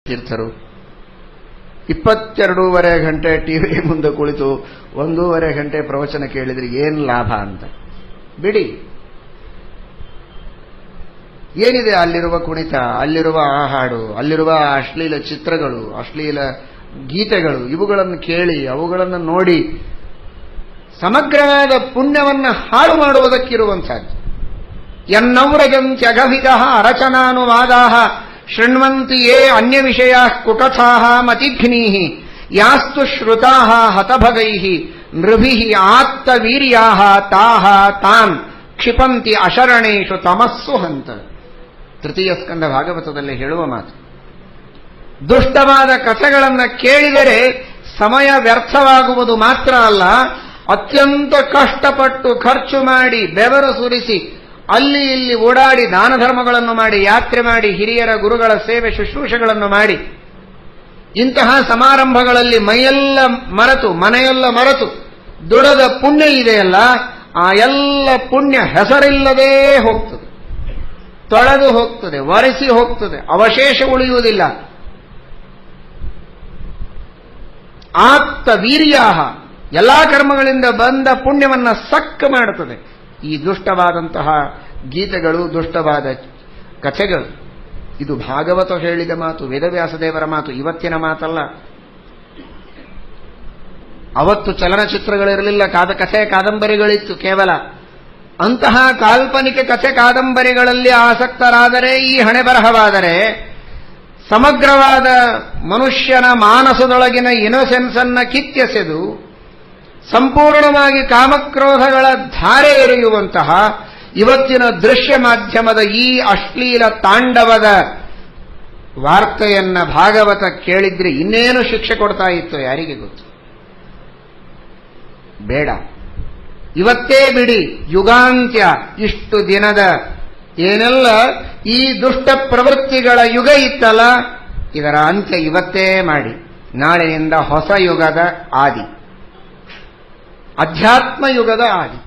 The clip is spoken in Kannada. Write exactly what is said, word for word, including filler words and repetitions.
ತೀರ್ಥರು ಇಪ್ಪತ್ತೆರಡೂವರೆ ಗಂಟೆ ಟಿವಿ ಮುಂದೆ ಕುಳಿತು ಒಂದೂವರೆ ಗಂಟೆ ಪ್ರವಚನ ಕೇಳಿದ್ರೆ ಏನ್ ಲಾಭ ಅಂತ. ಬಿಡಿ, ಏನಿದೆ ಅಲ್ಲಿರುವ ಕುಣಿತ, ಅಲ್ಲಿರುವ ಆ ಹಾಡು, ಅಲ್ಲಿರುವ ಅಶ್ಲೀಲ ಚಿತ್ರಗಳು, ಅಶ್ಲೀಲ ಗೀತೆಗಳು, ಇವುಗಳನ್ನು ಕೇಳಿ ಅವುಗಳನ್ನು ನೋಡಿ ಸಮಗ್ರವಾದ ಪುಣ್ಯವನ್ನು ಹಾಳು ಮಾಡುವುದಕ್ಕಿರುವಂಥದ್ದು. ಯನ್ನೌರಜಂತ್ಯಗವಿದ ಅರಚನಾನುವಾದಾ ಶೃಣ್ವಂತಿ ಯೇ ಅನ್ಯ ವಿಷಯ ಕುಟಥಾ ಮತಿಘ್ನೀ ಯಾಸ್ತು ಶ್ರುತಾ ಹತಭಗೈ ನೃಭಿ ಆತ್ತವೀರ್ಯಾ ತಾಹ ತಾನ್ ಕ್ಷಿಪಂತಿ ಅಶರಣೇಶು ತಮಸ್ಸು ಹಂತ. ತೃತೀಯ ಸ್ಕಂದ ಭಾಗವತದಲ್ಲಿ ಹೇಳುವ ಮಾತು. ದುಷ್ಟವಾದ ಕಥೆಗಳನ್ನು ಕೇಳಿದರೆ ಸಮಯ ವ್ಯರ್ಥವಾಗುವುದು ಮಾತ್ರ ಅಲ್ಲ, ಅತ್ಯಂತ ಕಷ್ಟಪಟ್ಟು ಖರ್ಚು ಮಾಡಿ ಬೆವರು ಸುರಿಸಿ ಅಲ್ಲಿ ಇಲ್ಲಿ ಓಡಾಡಿ ದಾನ ಧರ್ಮಗಳನ್ನು ಮಾಡಿ ಯಾತ್ರೆ ಮಾಡಿ ಹಿರಿಯರ ಗುರುಗಳ ಸೇವೆ ಶುಶ್ರೂಷೆಗಳನ್ನು ಮಾಡಿ ಇಂತಹ ಸಮಾರಂಭಗಳಲ್ಲಿ ಮೈಯೆಲ್ಲ ಮರೆತು ಮನೆಯೆಲ್ಲ ಮರೆತು ದುಡದ ಪುಣ್ಯ ಇದೆಯಲ್ಲ, ಆ ಎಲ್ಲ ಪುಣ್ಯ ಹೆಸರಿಲ್ಲದೇ ಹೋಗ್ತದೆ, ತೊಳೆದು ಹೋಗ್ತದೆ, ಒರೆಸಿ ಹೋಗ್ತದೆ, ಅವಶೇಷ ಉಳಿಯುವುದಿಲ್ಲ. ಆತ್ತ ವೀರ್ಯಾಹ, ಎಲ್ಲಾ ಕರ್ಮಗಳಿಂದ ಬಂದ ಪುಣ್ಯವನ್ನ ಸಕ್ಕ ಮಾಡುತ್ತದೆ ಈ ದುಷ್ಟವಾದಂತಹ ಗೀತೆಗಳು, ದುಷ್ಟವಾದ ಕಥೆಗಳು. ಇದು ಭಾಗವತ ಹೇಳಿದ ಮಾತು, ವೇದವ್ಯಾಸದೇವರ ಮಾತು, ಇವತ್ತಿನ ಮಾತಲ್ಲ. ಅವತ್ತು ಚಲನಚಿತ್ರಗಳಿರಲಿಲ್ಲ, ಕಾದ ಕಥೆ ಕಾದಂಬರಿಗಳಿತ್ತು ಕೇವಲ. ಅಂತಹ ಕಾಲ್ಪನಿಕ ಕಥೆ ಕಾದಂಬರಿಗಳಲ್ಲಿ ಆಸಕ್ತರಾದರೆ, ಈ ಹಣೆ ಬರಹವಾದರೆ, ಸಮಗ್ರವಾದ ಮನುಷ್ಯನ ಮಾನಸದೊಳಗಿನ ಇನೋಸೆನ್ಸ್ ಅನ್ನ ಕಿತ್ತೆಸೆದು ಸಂಪೂರ್ಣವಾಗಿ ಕಾಮಕ್ರೋಧಗಳ ಧಾರೆ ಎರೆಯುವಂತಹ ಇವತ್ತಿನ ದೃಶ್ಯ ಮಾಧ್ಯಮದ ಈ ಅಶ್ಲೀಲ ತಾಂಡವದ ವಾರ್ತೆಯನ್ನ ಭಾಗವತ ಕೇಳಿದ್ರೆ ಇನ್ನೇನು ಶಿಕ್ಷೆ ಕೊಡ್ತಾ ಇತ್ತು ಯಾರಿಗೆ ಗೊತ್ತು. ಬೇಡ, ಇವತ್ತೇ ಬಿಡಿ. ಯುಗಾಂತ್ಯ, ಇಷ್ಟು ದಿನದ ಏನೆಲ್ಲ ಈ ದುಷ್ಟ ಪ್ರವೃತ್ತಿಗಳ ಯುಗ ಇತ್ತಲ್ಲ, ಇದರ ಅಂತ್ಯ ಇವತ್ತೇ ಮಾಡಿ. ನಾಳೆಯಿಂದ ಹೊಸ ಯುಗದ ಆದಿ, ಅಧ್ಯಾತ್ಮ ಯುಗದ ಆದಿ.